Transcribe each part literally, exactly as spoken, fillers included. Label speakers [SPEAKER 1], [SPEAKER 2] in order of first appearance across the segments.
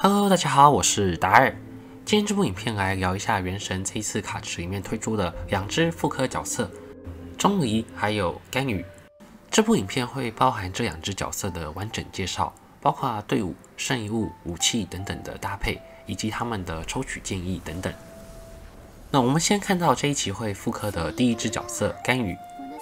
[SPEAKER 1] Hello， 大家好，我是达尔。今天这部影片来聊一下《原神》这一次卡池里面推出的两只副科角色钟离还有甘雨。这部影片会包含这两只角色的完整介绍，包括队伍、圣遗物、武器等等的搭配，以及他们的抽取建议等等。那我们先看到这一期会复刻的第一只角色甘雨。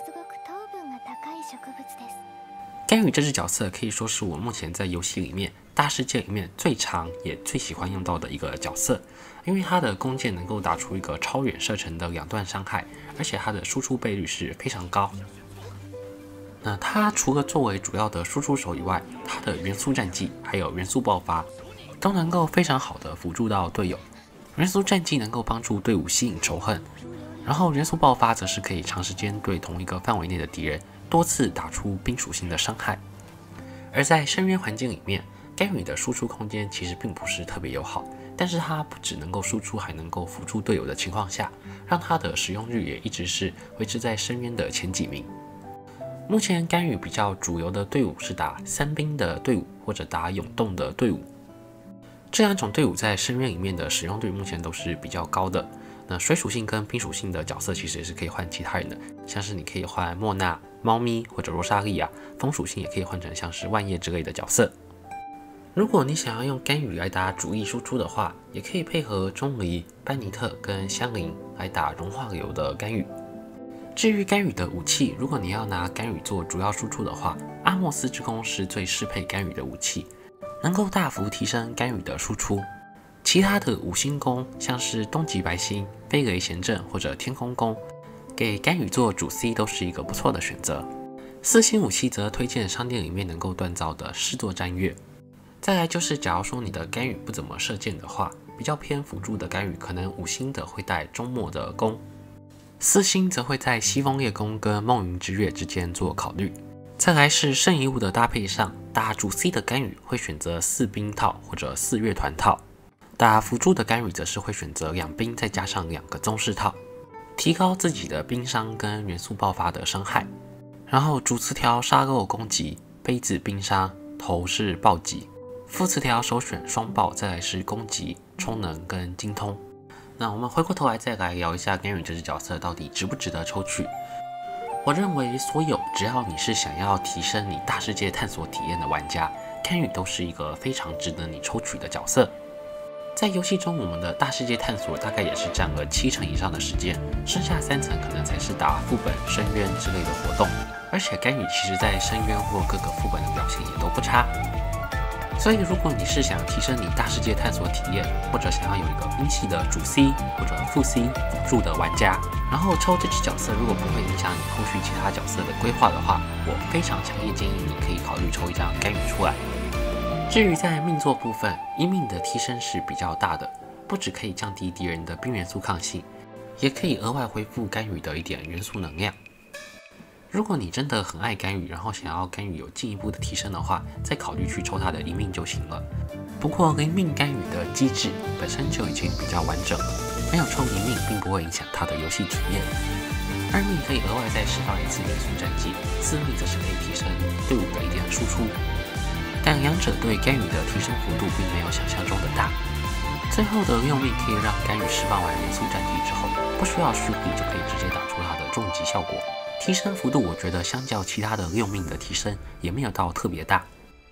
[SPEAKER 1] 甘雨这只角色可以说是我目前在游戏里面大世界里面最常也最喜欢用到的一个角色，因为它的弓箭能够打出一个超远射程的两段伤害，而且它的输出倍率是非常高。那它除了作为主要的输出手以外，它的元素战技还有元素爆发都能够非常好的辅助到队友。元素战技能够帮助队伍吸引仇恨，然后元素爆发则是可以长时间对同一个范围内的敌人多次打出冰属性的伤害。而在深渊环境里面，甘雨的输出空间其实并不是特别友好，但是它不只能够输出，还能够辅助队友的情况下，让它的使用率也一直是维持在深渊的前几名。目前甘雨比较主流的队伍是打三兵的队伍或者打涌动的队伍，这两种队伍在深渊里面的使用率目前都是比较高的。那水属性跟冰属性的角色其实也是可以换其他人的，像是你可以换莫娜、猫咪或者罗莎莉亚，风属性也可以换成像是万叶之类的角色。如果你想要用甘雨来打主力输出的话，也可以配合钟离、班尼特跟香菱来打融化流的甘雨。至于甘雨的武器，如果你要拿甘雨做主要输出的话，阿莫斯之弓是最适配甘雨的武器，能够大幅提升甘雨的输出。其他的五星弓，像是东极白星、飞雷贤阵或者天空弓，给甘雨做主 C 都是一个不错的选择。四星武器则推荐商店里面能够锻造的狮作战月。再来就是，假如说你的甘雨不怎么射箭的话，比较偏辅助的甘雨，可能五星的会带终末的弓，四星则会在西风烈弓跟梦云之月之间做考虑。再来是圣遗物的搭配上，打主 C 的甘雨会选择四兵套或者四乐团套。打辅助的甘雨则是会选择两兵再加上两个宗师套，提高自己的冰伤跟元素爆发的伤害。然后主词条沙漏攻击，杯子冰杀，头是暴击。副词条首选双爆，再来是攻击、充能跟精通。那我们回过头来再来聊一下甘雨这只角色到底值不值得抽取。我认为所有只要你是想要提升你大世界探索体验的玩家，甘雨都是一个非常值得你抽取的角色。在游戏中，我们的大世界探索大概也是占了七成以上的时间，剩下三成可能才是打副本、深渊之类的活动。而且甘雨其实在深渊或各个副本的表现也都不差。所以如果你是想提升你大世界探索体验，或者想要有一个兵系的主 C 或者副 C 辅助的玩家，然后抽这只角色如果不会影响你后续其他角色的规划的话，我非常强烈建议你可以考虑抽一张甘雨出来。至于在命座部分，一命的提升是比较大的，不只可以降低敌人的冰元素抗性，也可以额外恢复甘雨的一点元素能量。如果你真的很爱甘雨，然后想要甘雨有进一步的提升的话，再考虑去抽它的一命就行了。不过零命甘雨的机制本身就已经比较完整了，没有抽零命并不会影响它的游戏体验。二命可以额外再释放一次元素战技，四命则是可以提升队伍的一点输出。但两者对甘雨的提升幅度并没有想象中的大。最后的六命可以让甘雨释放完元素战技之后，不需要蓄力就可以直接打出它的重击效果。提升幅度我觉得相较其他的六命的提升也没有到特别大。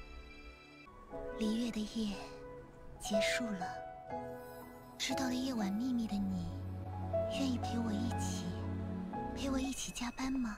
[SPEAKER 2] 离月的夜结束了，知道了夜晚秘密的你，愿意陪我一起，陪我一起加班吗？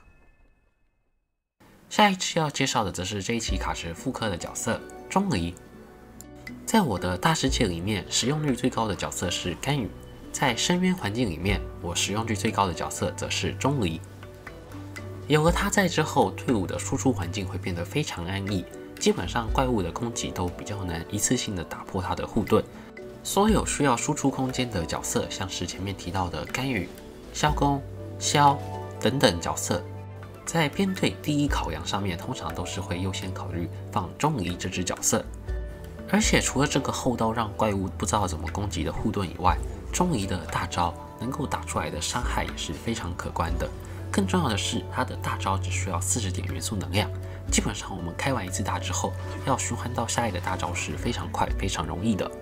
[SPEAKER 1] 下一支要介绍的则是这一期卡池复刻的角色钟离。在我的大世界里面，使用率最高的角色是甘雨，在深渊环境里面，我使用率最高的角色则是钟离。有了他在之后，队伍的输出环境会变得非常安逸，基本上怪物的攻击都比较难一次性的打破他的护盾。所有需要输出空间的角色，像是前面提到的甘雨、萧公、萧等等角色，在编队第一考量上面，通常都是会优先考虑放钟离这只角色。而且除了这个后刀让怪物不知道怎么攻击的护盾以外，钟离的大招能够打出来的伤害也是非常可观的。更重要的是，他的大招只需要四十点元素能量，基本上我们开完一次大之后，要循环到下一个大招是非常快、非常容易的。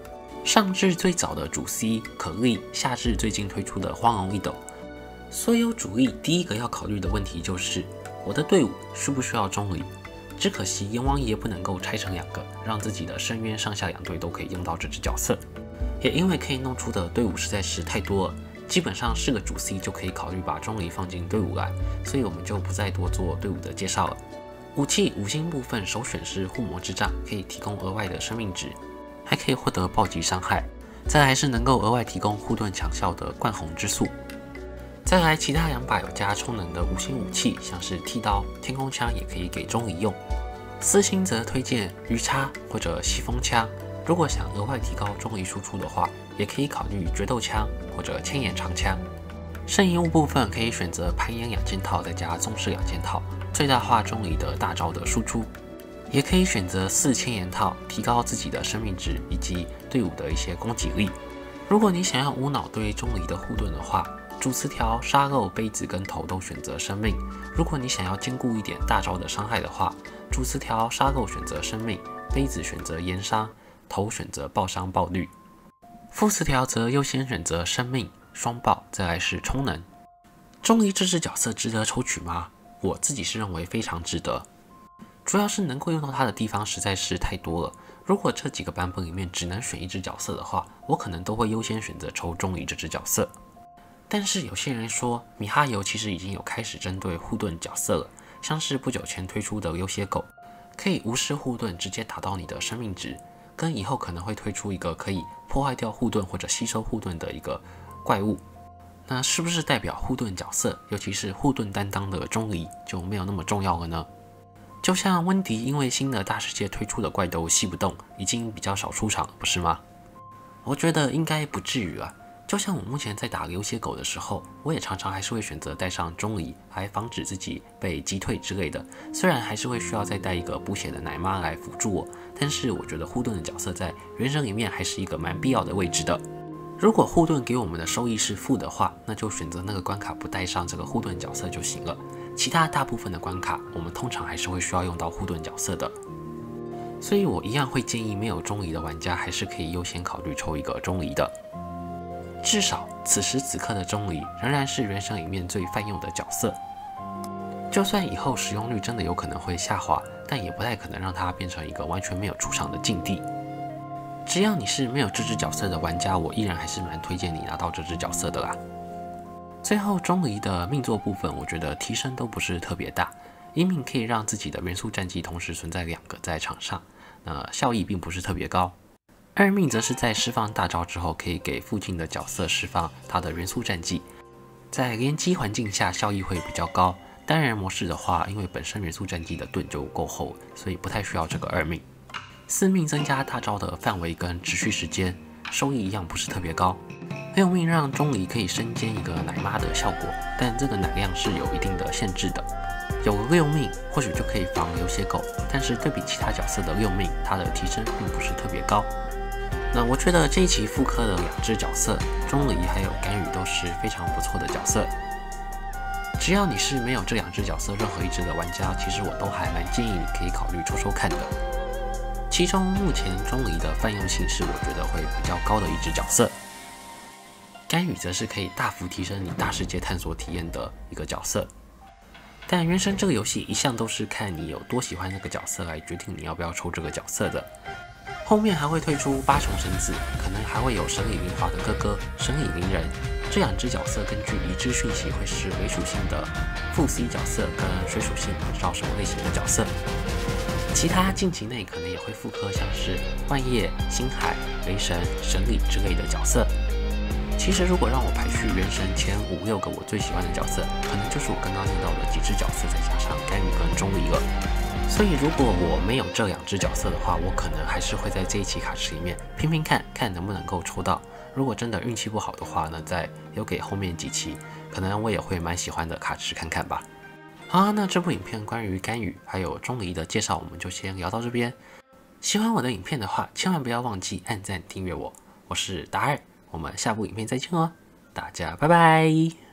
[SPEAKER 1] 上至最早的主 C 可莉，下至最近推出的荒龙一斗，所有主力第一个要考虑的问题就是我的队伍需不需要中离。只可惜阎王爷不能够拆成两个，让自己的深渊上下两队都可以用到这只角色。也因为可以弄出的队伍实在是太多了，基本上是个主 C 就可以考虑把钟离放进队伍来，所以我们就不再多做队伍的介绍了。武器五星部分首选是护魔之杖，可以提供额外的生命值，还可以获得暴击伤害。再来是能够额外提供护盾强效的灌红之术。再来其他两把有加充能的五星武器，像是剃刀、天空枪也可以给钟离用。私心则推荐鱼叉或者西风枪。如果想额外提高钟离输出的话，也可以考虑决斗枪或者千眼长枪。圣遗物部分可以选择攀岩两件套再加宗师两件套，最大化钟离的大招的输出。也可以选择四千岩套，提高自己的生命值以及队伍的一些攻击力。如果你想要无脑对钟离的护盾的话，主词条、沙漏、杯子跟头都选择生命。如果你想要兼顾一点大招的伤害的话，主词条、沙漏选择生命，杯子选择延伤，头选择爆伤爆率。副词条则优先选择生命、双爆，再来是充能。钟离这只角色值得抽取吗？我自己是认为非常值得，主要是能够用到它的地方实在是太多了。如果这几个版本里面只能选一只角色的话，我可能都会优先选择抽钟离这只角色。但是有些人说，米哈游其实已经有开始针对护盾角色了，像是不久前推出的流血狗，可以无视护盾直接打到你的生命值，跟以后可能会推出一个可以破坏掉护盾或者吸收护盾的一个怪物。那是不是代表护盾角色，尤其是护盾担当的钟离就没有那么重要了呢？就像温迪因为新的大世界推出的怪斗吸不动，已经比较少出场了，不是吗？我觉得应该不至于啊。就像我目前在打流血狗的时候，我也常常还是会选择带上钟离，来防止自己被击退之类的。虽然还是会需要再带一个补血的奶妈来辅助我，但是我觉得护盾的角色在原神里面还是一个蛮必要的位置的。如果护盾给我们的收益是负的话，那就选择那个关卡不带上这个护盾角色就行了。其他大部分的关卡，我们通常还是会需要用到护盾角色的。所以我一样会建议没有钟离的玩家，还是可以优先考虑抽一个钟离的。至少此时此刻的钟离仍然是原神里面最泛用的角色，就算以后使用率真的有可能会下滑，但也不太可能让它变成一个完全没有出场的境地。只要你是没有这只角色的玩家，我依然还是蛮推荐你拿到这只角色的啦。最后钟离的命座部分，我觉得提升都不是特别大，一命可以让自己的元素战绩同时存在两个在场上，那效益并不是特别高。二命则是在释放大招之后，可以给附近的角色释放它的元素战绩，在联机环境下效益会比较高。单人模式的话，因为本身元素战绩的盾就够厚，所以不太需要这个二命。四命增加大招的范围跟持续时间，收益一样不是特别高。六命让钟离可以身兼一个奶妈的效果，但这个奶量是有一定的限制的。有六命或许就可以防流血狗，但是对比其他角色的六命，它的提升并不是特别高。那我觉得这一期复刻的两只角色钟离还有甘雨都是非常不错的角色。只要你是没有这两只角色任何一只的玩家，其实我都还蛮建议你可以考虑抽抽看的。其中目前钟离的泛用性是我觉得会比较高的一只角色，甘雨则是可以大幅提升你大世界探索体验的一个角色。但原神这个游戏一向都是看你有多喜欢那个角色来决定你要不要抽这个角色的。后面还会推出八重神子，可能还会有神里灵华的哥哥神里灵人，这两只角色根据已知讯息会是为属性的副 C 角色跟水属性不知道什么类型的角色。其他近期内可能也会复刻像是幻夜、星海、雷神、神里之类的角色。其实如果让我排序原神前五六个我最喜欢的角色，可能就是我刚刚念到的几只角色，再加上甘雨跟钟离了。所以如果我没有这两只角色的话，我可能还是会在这一期卡池里面拼拼看，看能不能够抽到。如果真的运气不好的话呢，再留给后面几期，可能我也会蛮喜欢的卡池看看吧。好，那这部影片关于甘雨还有钟离的介绍，我们就先聊到这边。喜欢我的影片的话，千万不要忘记按赞订阅我。我是达尔，我们下部影片再见哦，大家拜拜。